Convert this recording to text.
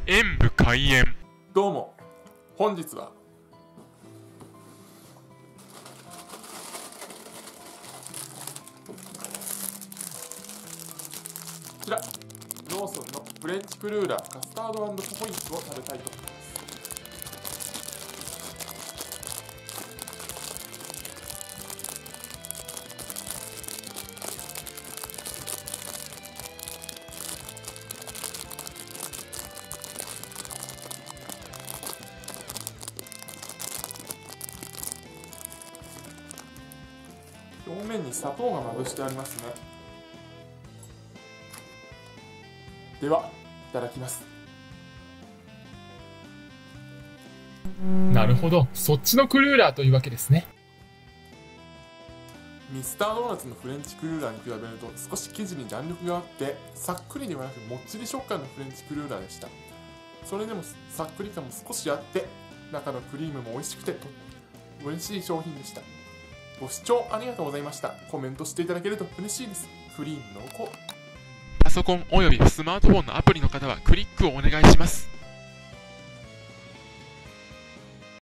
演武開演。 どうも、本日はこちらローソンのフレンチクルーラーカスタード&チョコインスを食べたいと思います。表面に砂糖がまぶしてありますね。では、いただきます。 なるほど、そっちのクルーラーというわけですね。 ミスタードーナツのフレンチクルーラーに比べると少し生地に弾力があってさっくりではなくもっちり食感のフレンチクルーラーでした。それでもさっくり感も少しあって中のクリームも美味しくて嬉しい商品でした。ご視聴ありがとうございました。コメントしていただけると嬉しいです。クリーム濃厚。 パソコンおよびスマートフォンのアプリの方はクリックをお願いします。